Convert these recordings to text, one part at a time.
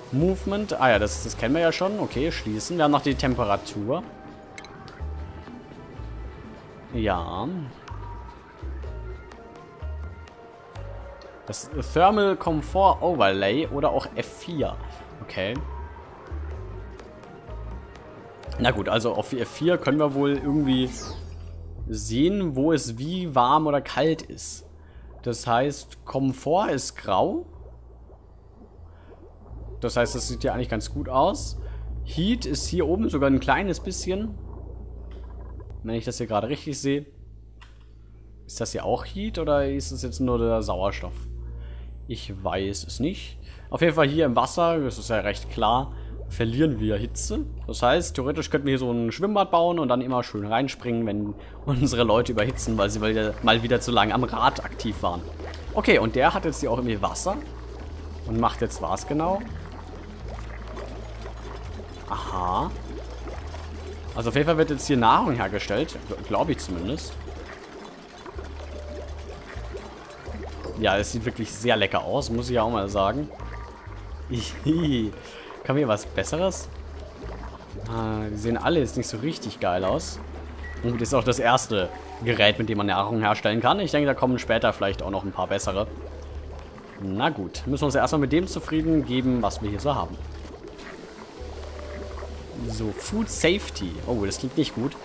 Movement. Ah ja, das kennen wir ja schon. Okay, schließen. Wir haben noch die Temperatur. Ja. Das Thermal Comfort Overlay oder auch F4. Okay. Na gut, also auf F4 können wir wohl irgendwie sehen, wo es wie warm oder kalt ist. Das heißt, Komfort ist grau. Das heißt, das sieht ja eigentlich ganz gut aus. Heat ist hier oben sogar ein kleines bisschen. Wenn ich das hier gerade richtig sehe. Ist das hier auch Heat oder ist es jetzt nur der Sauerstoff? Ich weiß es nicht. Auf jeden Fall hier im Wasser, das ist ja recht klar, verlieren wir Hitze. Das heißt, theoretisch könnten wir hier so ein Schwimmbad bauen und dann immer schön reinspringen, wenn unsere Leute überhitzen, weil sie mal wieder zu lange am Rad aktiv waren. Okay, und der hat jetzt hier auch irgendwie Wasser. Und macht jetzt was genau? Aha. Also auf jeden Fall wird jetzt hier Nahrung hergestellt. Glaube ich zumindest. Ja, es sieht wirklich sehr lecker aus, muss ich ja auch mal sagen. Kann mir was Besseres? Ah, die sehen alle jetzt nicht so richtig geil aus. Und das ist auch das erste Gerät, mit dem man Nahrung herstellen kann. Ich denke, da kommen später vielleicht auch noch ein paar bessere. Na gut, müssen wir uns ja erstmal mit dem zufrieden geben, was wir hier so haben. So, Food Safety. Oh, das klingt nicht gut.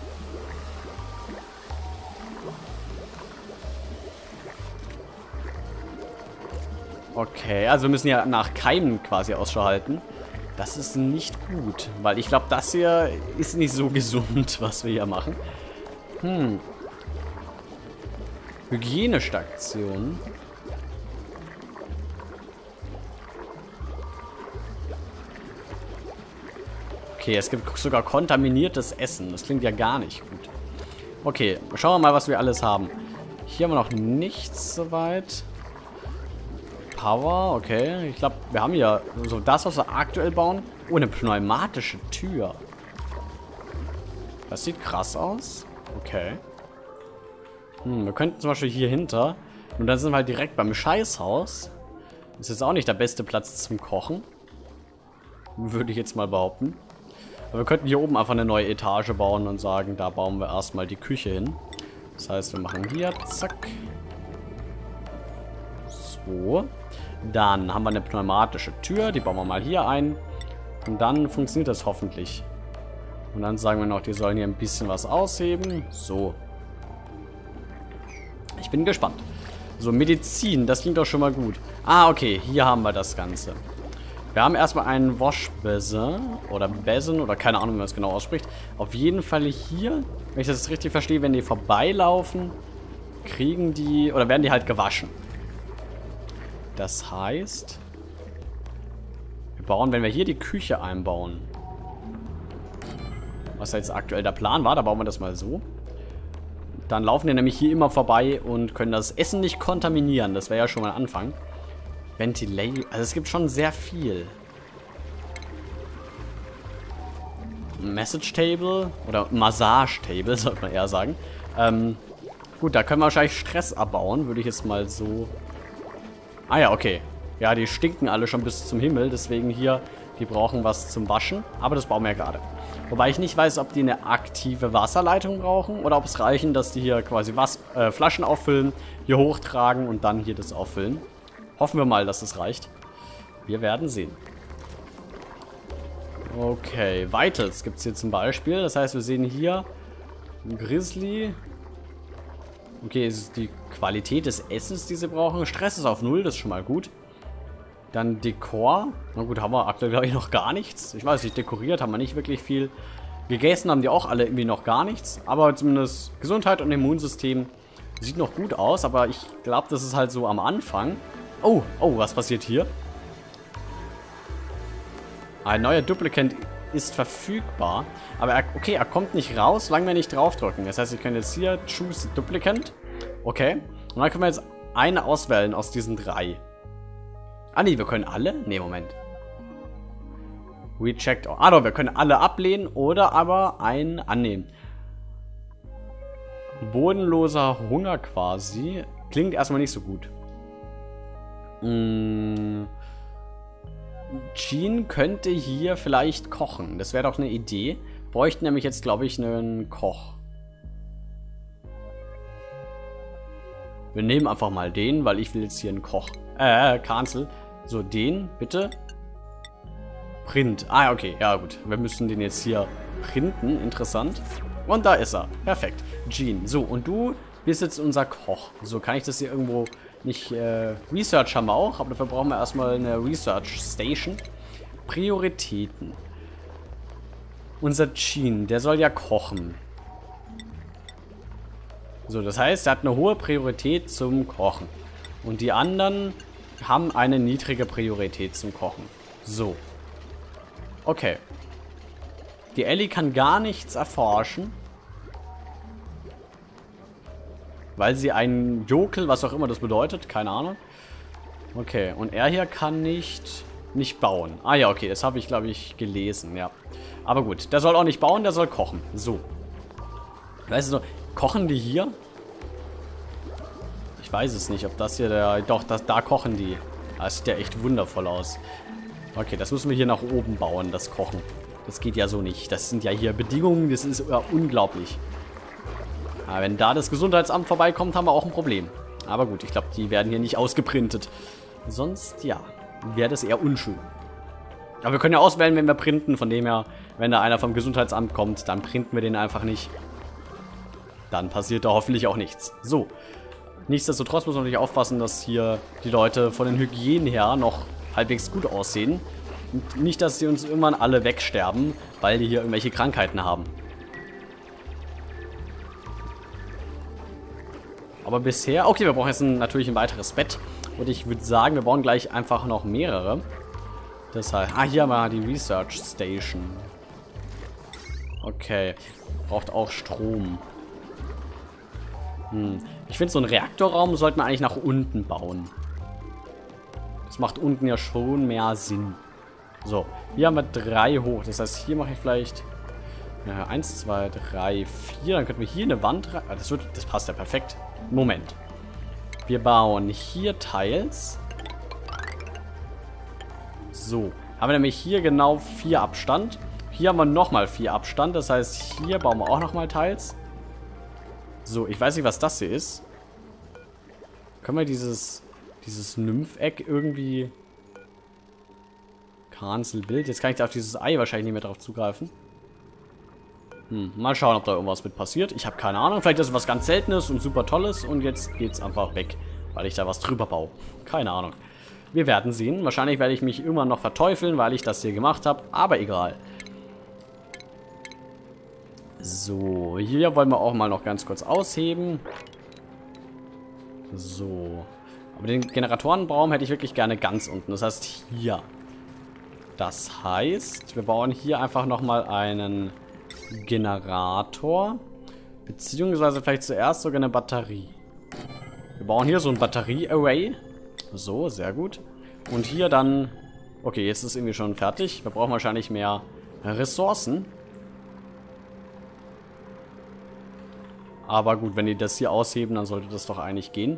Okay, also wir müssen ja nach Keimen quasi Ausschau halten. Das ist nicht gut, weil ich glaube, das hier ist nicht so gesund, was wir hier machen. Hygienestation. Okay, es gibt sogar kontaminiertes Essen. Das klingt ja gar nicht gut. Okay, schauen wir mal, was wir alles haben. Hier haben wir noch nichts soweit. Power, okay. Ich glaube, wir haben hier so das, was wir aktuell bauen. Oh, eine pneumatische Tür. Das sieht krass aus. Okay. Wir könnten zum Beispiel hier hinter. Und dann sind wir halt direkt beim Scheißhaus. Ist jetzt auch nicht der beste Platz zum Kochen. Würde ich jetzt mal behaupten. Aber wir könnten hier oben einfach eine neue Etage bauen und sagen, da bauen wir erstmal die Küche hin. Das heißt, wir machen hier, zack. So. Dann haben wir eine pneumatische Tür, die bauen wir mal hier ein. Und dann funktioniert das hoffentlich. Und dann sagen wir noch, die sollen hier ein bisschen was ausheben. So. Ich bin gespannt. So, Medizin, das klingt doch schon mal gut. Ah, okay, hier haben wir das Ganze. Wir haben erstmal einen Waschbesen oder Besen oder keine Ahnung, wie man es genau ausspricht. Auf jeden Fall hier, wenn ich das jetzt richtig verstehe, wenn die vorbeilaufen, kriegen die oder werden die halt gewaschen. Das heißt, wir bauen, wenn wir hier die Küche einbauen, was jetzt aktuell der Plan war, da bauen wir das mal so. Dann laufen die nämlich hier immer vorbei und können das Essen nicht kontaminieren. Das wäre ja schon mal ein Anfang. Ventilation. Also es gibt schon sehr viel. Message Table oder Massage Table, sollte man eher sagen. Gut, da können wir wahrscheinlich Stress abbauen, würde ich jetzt mal so... Ah ja, okay. Ja, die stinken alle schon bis zum Himmel, deswegen hier, die brauchen was zum Waschen. Aber das bauen wir ja gerade. Wobei ich nicht weiß, ob die eine aktive Wasserleitung brauchen oder ob es reichen, dass die hier quasi Flaschen auffüllen, hier hochtragen und dann hier das auffüllen. Hoffen wir mal, dass es reicht. Wir werden sehen. Okay, Vitals gibt es hier zum Beispiel. Das heißt, wir sehen hier Grizzly. Okay, es ist die Qualität des Essens, die sie brauchen. Stress ist auf 0, das ist schon mal gut. Dann Dekor. Na gut, haben wir aktuell, glaube ich, noch gar nichts. Ich weiß nicht, dekoriert haben wir nicht wirklich viel. Gegessen haben die auch alle irgendwie noch gar nichts. Aber zumindest Gesundheit und Immunsystem sieht noch gut aus. Aber ich glaube, das ist halt so am Anfang. Oh, was passiert hier? Ein neuer Duplicant ist verfügbar. Aber er kommt nicht raus, solange wir nicht draufdrücken. Das heißt, wir können jetzt hier Choose Duplicant. Okay. Und dann können wir jetzt eine auswählen aus diesen 3. Ah, nee, wir können alle? Nee, Moment. Reject. Ah, doch, wir können alle ablehnen oder aber einen annehmen. Bodenloser Hunger quasi. Klingt erstmal nicht so gut. Jean könnte hier vielleicht kochen. Das wäre doch eine Idee. Bräuchten nämlich jetzt, glaube ich, einen Koch. Wir nehmen einfach mal den, weil ich will jetzt hier einen Koch. Cancel. So, den, bitte. Print. Ah, okay. Ja, gut. Wir müssen den jetzt hier printen. Interessant. Und da ist er. Perfekt. Jean. So, und du bist jetzt unser Koch. So, kann ich das hier irgendwo nicht... Research haben wir auch, aber dafür brauchen wir erstmal eine Research Station. Prioritäten. Unser Jean, der soll ja kochen. So, das heißt, er hat eine hohe Priorität zum Kochen. Und die anderen haben eine niedrige Priorität zum Kochen. So. Okay. Die Ellie kann gar nichts erforschen. Weil sie ein Jokel, was auch immer das bedeutet, keine Ahnung. Okay, und er hier kann nicht bauen. Ah ja, okay, das habe ich, glaube ich, gelesen, ja. Aber gut, der soll auch nicht bauen, der soll kochen. So. Weißt du, kochen die hier? Ich weiß es nicht, ob das hier der... Doch, da kochen die. Das sieht ja echt wundervoll aus. Okay, das müssen wir hier nach oben bauen, das Kochen. Das geht ja so nicht. Das sind ja hier Bedingungen, das ist ja unglaublich. Aber wenn da das Gesundheitsamt vorbeikommt, haben wir auch ein Problem. Aber gut, ich glaube, die werden hier nicht ausgeprintet. Sonst, ja, wäre das eher unschön. Aber wir können ja auswählen, wenn wir printen. Von dem her, wenn da einer vom Gesundheitsamt kommt, dann printen wir den einfach nicht. Dann passiert da hoffentlich auch nichts. So. Nichtsdestotrotz muss man natürlich aufpassen, dass hier die Leute von den Hygienen her noch halbwegs gut aussehen. Und nicht, dass sie uns irgendwann alle wegsterben, weil die hier irgendwelche Krankheiten haben. Aber bisher... Okay, wir brauchen jetzt natürlich ein weiteres Bett. Und ich würde sagen, wir bauen gleich einfach noch mehrere. Das heißt... Ah, hier haben wir die Research Station. Okay. Braucht auch Strom. Ich finde, so einen Reaktorraum sollten wir eigentlich nach unten bauen. Das macht unten ja schon mehr Sinn. So, hier haben wir 3 hoch. Das heißt, hier mache ich vielleicht... 1, 2, 3, 4. Dann könnten wir hier eine Wand rein... Das passt ja perfekt. Moment. Wir bauen hier Tiles. So. Haben wir nämlich hier genau 4 Abstand. Hier haben wir nochmal 4 Abstand. Das heißt, hier bauen wir auch nochmal Tiles. So, ich weiß nicht, was das hier ist. Können wir dieses Nympheck irgendwie... Cancel Bild. Jetzt kann ich da auf dieses Ei wahrscheinlich nicht mehr drauf zugreifen. Mal schauen, ob da irgendwas mit passiert. Ich habe keine Ahnung. Vielleicht ist es was ganz Seltenes und super Tolles. Und jetzt geht es einfach weg, weil ich da was drüber baue. Keine Ahnung. Wir werden sehen. Wahrscheinlich werde ich mich irgendwann noch verteufeln, weil ich das hier gemacht habe. Aber egal. So, hier wollen wir auch mal noch ganz kurz ausheben. So. Aber den Generatorenraum hätte ich wirklich gerne ganz unten. Das heißt hier. Das heißt, wir bauen hier einfach nochmal einen Generator. Beziehungsweise vielleicht zuerst sogar eine Batterie. Wir bauen hier so ein Batterie-Array. So, sehr gut. Und hier dann... Okay, jetzt ist irgendwie schon fertig. Wir brauchen wahrscheinlich mehr Ressourcen. Aber gut, wenn die das hier ausheben, dann sollte das doch eigentlich gehen.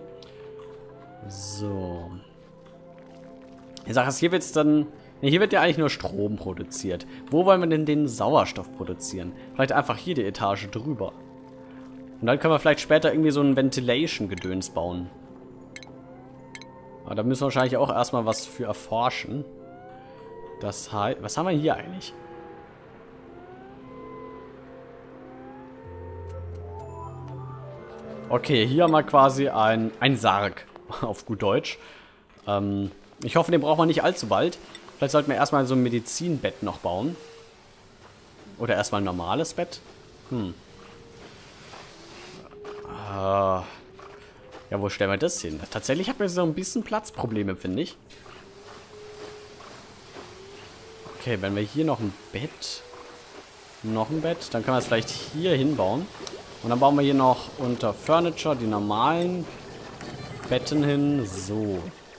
So. Ich sage, hier wird es dann... Ne, hier wird ja eigentlich nur Strom produziert. Wo wollen wir denn den Sauerstoff produzieren? Vielleicht einfach hier die Etage drüber. Und dann können wir vielleicht später irgendwie so ein Ventilation-Gedöns bauen. Aber da müssen wir wahrscheinlich auch erstmal was für erforschen. Das heißt... Was haben wir hier eigentlich? Okay, hier haben wir quasi ein Sarg. Auf gut Deutsch. Ich hoffe, den brauchen wir nicht allzu bald. Vielleicht sollten wir erstmal so ein Medizinbett noch bauen. Oder erstmal ein normales Bett. Ja, wo stellen wir das hin? Tatsächlich haben wir so ein bisschen Platzprobleme, finde ich. Okay, wenn wir hier noch ein Bett... Noch ein Bett, dann können wir es vielleicht hier hinbauen. Und dann bauen wir hier noch unter Furniture die normalen Betten hin. So.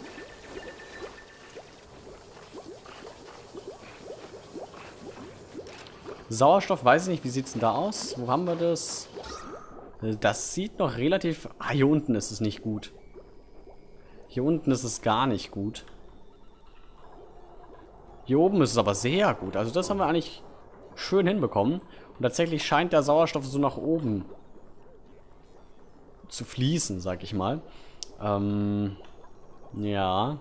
Sauerstoff, weiß ich nicht, wie sieht es denn da aus? Wo haben wir das? Das sieht noch relativ... Ah, hier unten ist es nicht gut. Hier unten ist es gar nicht gut. Hier oben ist es aber sehr gut. Also das haben wir eigentlich schön hinbekommen. Und tatsächlich scheint der Sauerstoff so nach oben zu fließen, sag ich mal. Ja.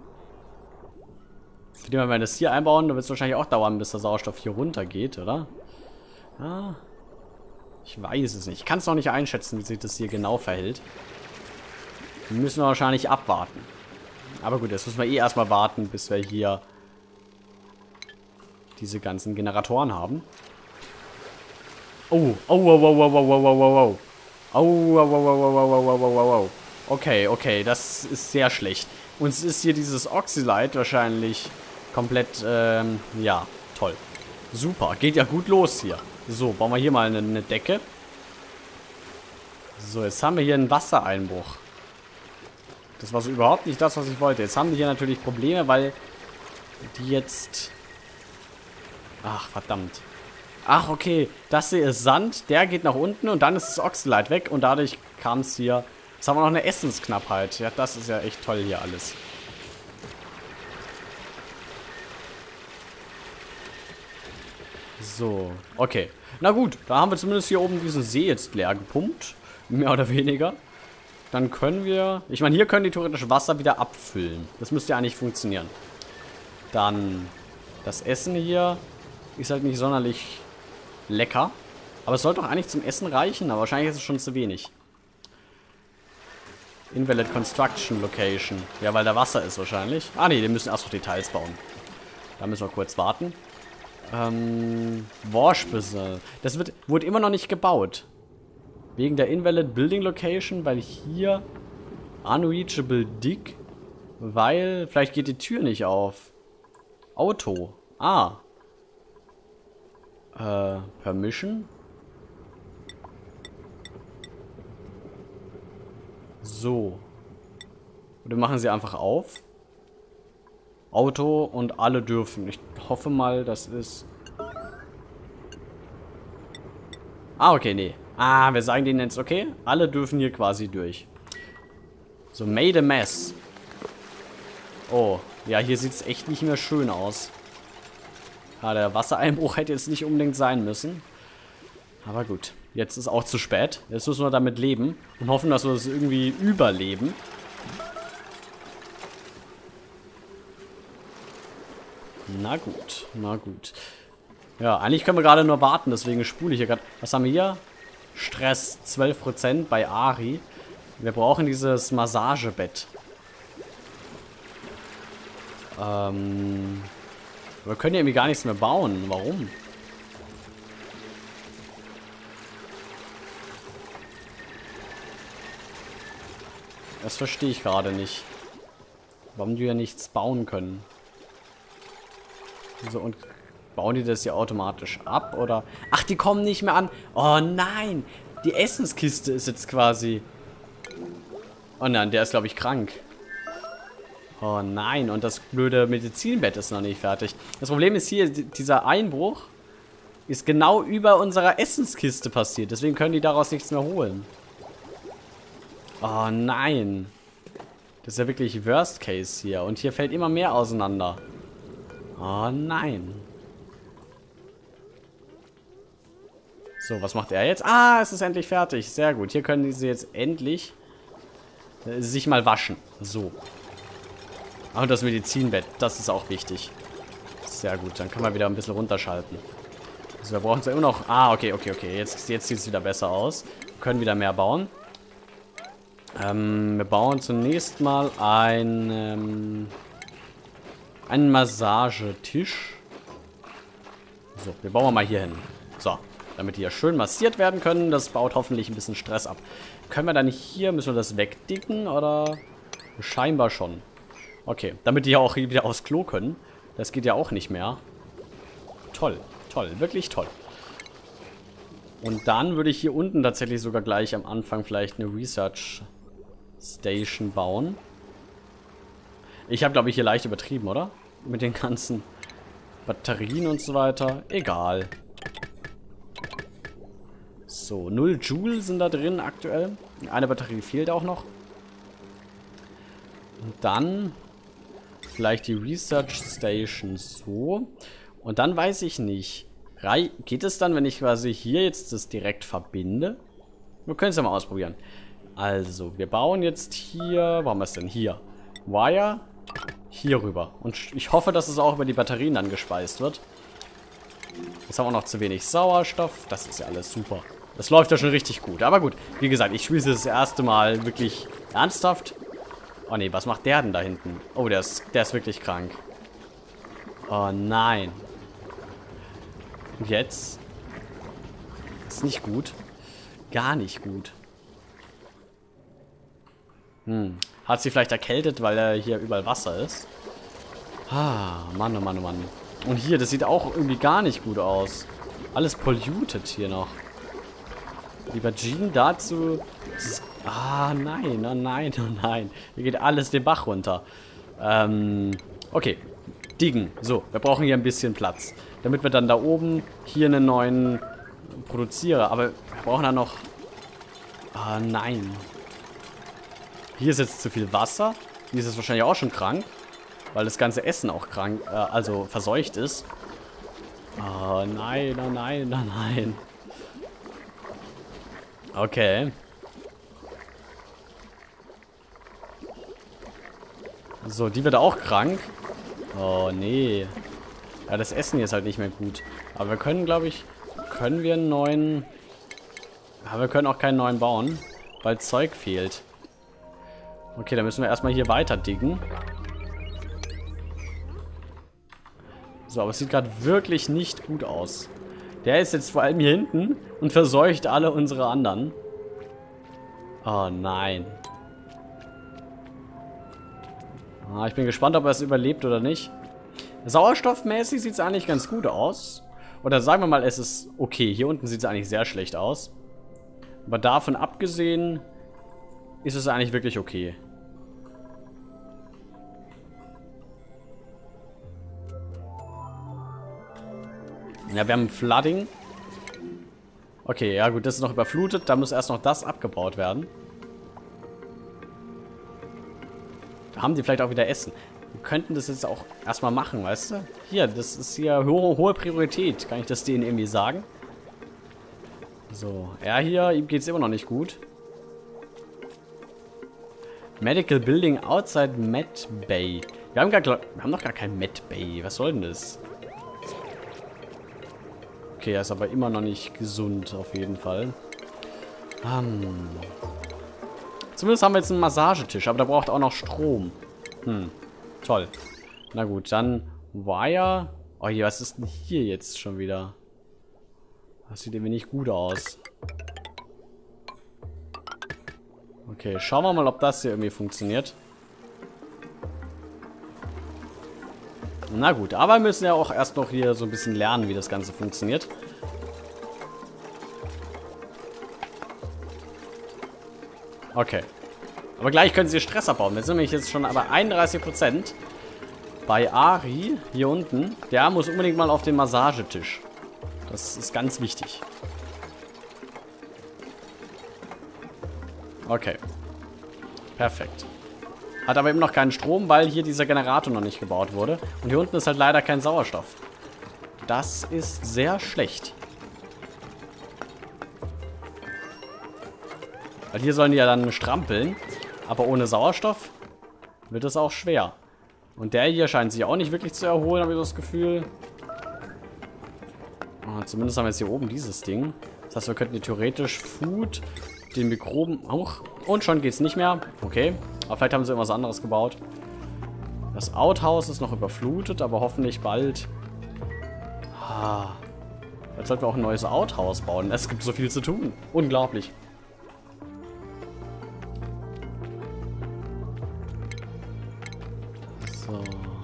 Wenn wir das hier einbauen, dann wird es wahrscheinlich auch dauern, bis der Sauerstoff hier runter geht, oder? Ja. Ich weiß es nicht. Ich kann es noch nicht einschätzen, wie sich das hier genau verhält. Müssen wir wahrscheinlich abwarten. Aber gut, jetzt müssen wir eh erstmal warten, bis wir hier diese ganzen Generatoren haben. Oh, oh, oh, oh, oh, oh, oh, oh, oh, oh. Oh, oh, oh, oh, oh, oh, oh, oh. Okay, okay, das ist sehr schlecht. Uns ist hier dieses Oxylite wahrscheinlich komplett, ja, toll. Super, geht ja gut los hier. So, bauen wir hier mal eine Decke. So, jetzt haben wir hier einen Wassereinbruch. Das war so überhaupt nicht das, was ich wollte. Jetzt haben die hier natürlich Probleme, weil die jetzt... Ach, verdammt. Ach, okay. Das hier ist Sand. Der geht nach unten und dann ist das Oxylite weg. Und dadurch kam es hier... Jetzt haben wir noch eine Essensknappheit. Ja, das ist ja echt toll hier alles. So, okay. Na gut, da haben wir zumindest hier oben diesen See jetzt leer gepumpt. Mehr oder weniger. Dann können wir... Ich meine, hier können die theoretisch Wasser wieder abfüllen. Das müsste ja eigentlich funktionieren. Dann das Essen hier ist halt nicht sonderlich lecker. Aber es sollte doch eigentlich zum Essen reichen. Aber wahrscheinlich ist es schon zu wenig. Invalid Construction Location. Ja, weil da Wasser ist wahrscheinlich. Ah, nee, wir müssen erst noch Details bauen. Da müssen wir kurz warten. Waschbüssel. Das wurde immer noch nicht gebaut. Wegen der Invalid Building Location, weil hier Unreachable Dig. Weil, vielleicht geht die Tür nicht auf. Auto. Ah. Permission. So. Oder machen sie einfach auf. Auto und alle dürfen. Ich hoffe mal, das ist... Ah, okay, nee. Ah, wir sagen denen jetzt, okay, alle dürfen hier quasi durch. So, made a mess. Oh, ja, hier sieht es echt nicht mehr schön aus. Ja, der Wassereinbruch hätte jetzt nicht unbedingt sein müssen. Aber gut, jetzt ist auch zu spät. Jetzt müssen wir damit leben und hoffen, dass wir das irgendwie überleben. Na gut, na gut. Ja, eigentlich können wir gerade nur warten, deswegen spule ich hier gerade. Was haben wir hier? Stress 12% bei Ari. Wir brauchen dieses Massagebett. Wir können ja irgendwie gar nichts mehr bauen. Warum? Das verstehe ich gerade nicht. Warum die ja nichts bauen können. So, und bauen die das hier automatisch ab, oder? Ach, die kommen nicht mehr an. Oh nein, die Essenskiste ist jetzt quasi... Oh nein, der ist, glaube ich, krank. Oh nein, und das blöde Medizinbett ist noch nicht fertig. Das Problem ist hier, dieser Einbruch ist genau über unserer Essenskiste passiert. Deswegen können die daraus nichts mehr holen. Oh nein. Das ist ja wirklich Worst Case hier. Und hier fällt immer mehr auseinander. Oh nein. So, was macht er jetzt? Ah, es ist endlich fertig. Sehr gut. Hier können sie jetzt endlich sich mal waschen. So. Und das Medizinbett, das ist auch wichtig. Sehr gut, dann können wir wieder ein bisschen runterschalten. Also wir brauchen es ja immer noch... Ah, okay. Jetzt sieht es wieder besser aus. Wir können wieder mehr bauen. Wir bauen zunächst mal einen Massagetisch. So, wir bauen mal hier hin. So, damit die ja schön massiert werden können. Das baut hoffentlich ein bisschen Stress ab. Können wir dann hier, müssen wir das wegdicken oder? Scheinbar schon. Okay, damit die ja auch wieder aufs Klo können. Das geht ja auch nicht mehr. Toll, toll, wirklich toll. Und dann würde ich hier unten tatsächlich sogar gleich am Anfang vielleicht eine Research Station bauen. Ich habe, glaube ich, hier leicht übertrieben, oder? Mit den ganzen Batterien und so weiter. Egal. So, 0 Joule sind da drin aktuell. Eine Batterie fehlt auch noch. Und dann vielleicht die Research Station so. Und dann weiß ich nicht. Geht es dann, wenn ich quasi hier jetzt das direkt verbinde? Wir können es ja mal ausprobieren. Also, wir bauen jetzt hier... Wo haben wir es denn? Hier. Wire hier rüber. Und ich hoffe, dass es auch über die Batterien dann gespeist wird. Jetzt haben wir noch zu wenig Sauerstoff. Das ist ja alles super. Das läuft ja schon richtig gut. Aber gut, wie gesagt, ich spiele das erste Mal wirklich ernsthaft. Oh ne, was macht der denn da hinten? Oh, der ist wirklich krank. Oh nein. Und jetzt? Ist nicht gut. Gar nicht gut. Hat sie vielleicht erkältet, weil hier überall Wasser ist? Ah, Mann, oh Mann, oh Mann. Und hier, das sieht auch irgendwie gar nicht gut aus. Alles polluted hier noch. Lieber Jean, dazu... Ah, nein, oh nein, oh nein. Hier geht alles den Bach runter. Okay. Diggen. So, wir brauchen hier ein bisschen Platz. Damit wir dann da oben hier einen neuen Produzierer... Aber wir brauchen da noch... Ah, nein. Hier ist jetzt zu viel Wasser. Hier ist es wahrscheinlich auch schon krank. Weil das ganze Essen auch krank, also verseucht ist. Oh nein, oh nein, oh nein. Okay. So, die wird auch krank. Oh nee. Ja, das Essen hier ist halt nicht mehr gut. Aber wir können, glaube ich, können wir einen neuen... Ja, wir können auch keinen neuen bauen, weil Zeug fehlt. Okay, dann müssen wir erstmal hier weiter diggen. So, aber es sieht gerade wirklich nicht gut aus. Der ist jetzt vor allem hier hinten und verseucht alle unsere anderen. Oh nein. Ah, ich bin gespannt, ob er es überlebt oder nicht. Sauerstoffmäßig sieht es eigentlich ganz gut aus. Oder sagen wir mal, es ist okay. Hier unten sieht es eigentlich sehr schlecht aus. Aber davon abgesehen ist es eigentlich wirklich okay. Ja, wir haben Flooding. Okay, ja gut, das ist noch überflutet. Da muss erst noch das abgebaut werden. Da haben die vielleicht auch wieder Essen. Wir könnten das jetzt auch erstmal machen, weißt du? Hier, das ist hier hohe Priorität. Kann ich das denen irgendwie sagen? So, er hier, ihm geht es immer noch nicht gut. Medical Building outside Med Bay. Wir haben noch gar kein Med Bay. Was soll denn das? Okay, er ist aber immer noch nicht gesund, auf jeden Fall. Zumindest haben wir jetzt einen Massagetisch, aber der braucht auch noch Strom. Toll. Na gut, dann Wire. Oh je, was ist denn hier jetzt schon wieder? Das sieht irgendwie nicht gut aus. Okay, schauen wir mal, ob das hier irgendwie funktioniert. Na gut, aber wir müssen ja auch erst noch hier so ein bisschen lernen, wie das Ganze funktioniert. Okay. Aber gleich können sie Stress abbauen. Wir sind nämlich jetzt schon aber 31%. Bei Ari, hier unten, der muss unbedingt mal auf den Massagetisch. Das ist ganz wichtig. Okay. Perfekt. Hat aber eben noch keinen Strom, weil hier dieser Generator noch nicht gebaut wurde. Und hier unten ist halt leider kein Sauerstoff. Das ist sehr schlecht. Weil hier sollen die ja dann strampeln. Aber ohne Sauerstoff wird es auch schwer. Und der hier scheint sich auch nicht wirklich zu erholen, habe ich das Gefühl. Oh, zumindest haben wir jetzt hier oben dieses Ding. Das heißt, wir könnten hier theoretisch Food, den Mikroben auch. Und schon geht's nicht mehr. Okay. Aber vielleicht haben sie irgendwas anderes gebaut. Das Outhouse ist noch überflutet, aber hoffentlich bald. Jetzt sollten wir auch ein neues Outhouse bauen. Es gibt so viel zu tun. Unglaublich. So.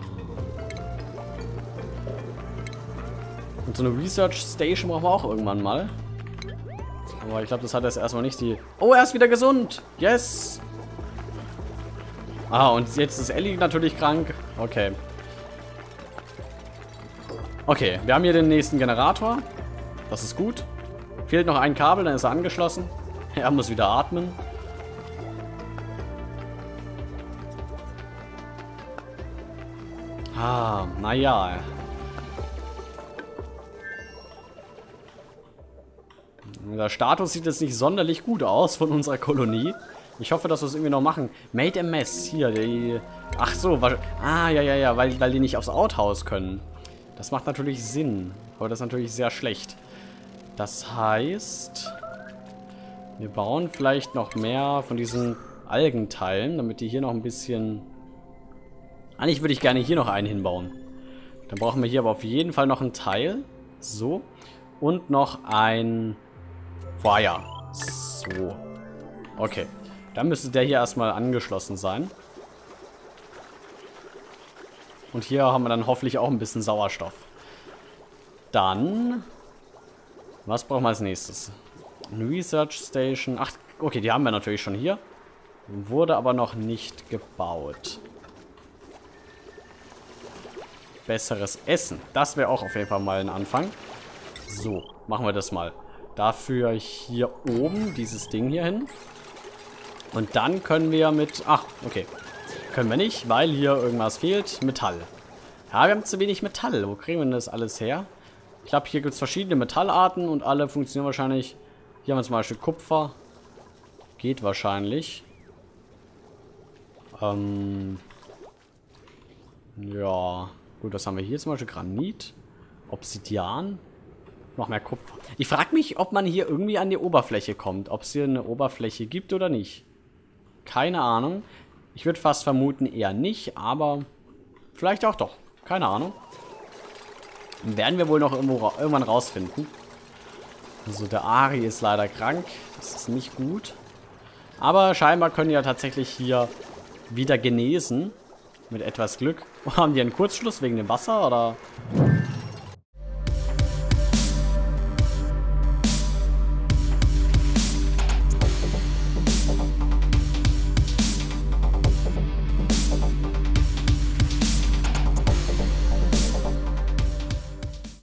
Und so eine Research Station brauchen wir auch irgendwann mal. Aber ich glaube, das hat jetzt erstmal nicht die... Oh, er ist wieder gesund! Yes! Ah, und jetzt ist Ellie natürlich krank. Okay. Okay, wir haben hier den nächsten Generator. Das ist gut. Fehlt noch ein Kabel, dann ist er angeschlossen. Er muss wieder atmen. Ah, naja. Der Status sieht jetzt nicht sonderlich gut aus von unserer Kolonie. Ich hoffe, dass wir es irgendwie noch machen. Made a mess. Hier, die... Ach so, ja, weil die nicht aufs Outhouse können. Das macht natürlich Sinn. Aber das ist natürlich sehr schlecht. Das heißt... Wir bauen vielleicht noch mehr von diesen Algenteilen, damit die hier noch ein bisschen... Eigentlich würde ich gerne hier noch einen hinbauen. Dann brauchen wir hier aber auf jeden Fall noch ein Teil. So. Und noch ein... Feuer. So. Okay. Dann müsste der hier erstmal angeschlossen sein. Und hier haben wir dann hoffentlich auch ein bisschen Sauerstoff. Dann... Was brauchen wir als nächstes? Eine Research Station. Ach, okay, die haben wir natürlich schon hier. Wurde aber noch nicht gebaut. Besseres Essen. Das wäre auch auf jeden Fall mal ein Anfang. So, machen wir das mal. Dafür hier oben dieses Ding hier hin. Und dann können wir mit... Ach, okay. Können wir nicht, weil hier irgendwas fehlt. Metall. Ja, wir haben zu wenig Metall. Wo kriegen wir denn das alles her? Ich glaube, hier gibt es verschiedene Metallarten und alle funktionieren wahrscheinlich... Hier haben wir zum Beispiel Kupfer. Geht wahrscheinlich. Ja. Gut, was haben wir hier zum Beispiel? Granit. Obsidian. Noch mehr Kupfer. Ich frage mich, ob man hier irgendwie an die Oberfläche kommt. Ob es hier eine Oberfläche gibt oder nicht. Keine Ahnung. Ich würde fast vermuten, eher nicht, aber vielleicht auch doch. Keine Ahnung. Werden wir wohl noch irgendwann rausfinden. Also der Ari ist leider krank. Das ist nicht gut. Aber scheinbar können die ja tatsächlich hier wieder genesen. Mit etwas Glück. Haben die einen Kurzschluss wegen dem Wasser, oder?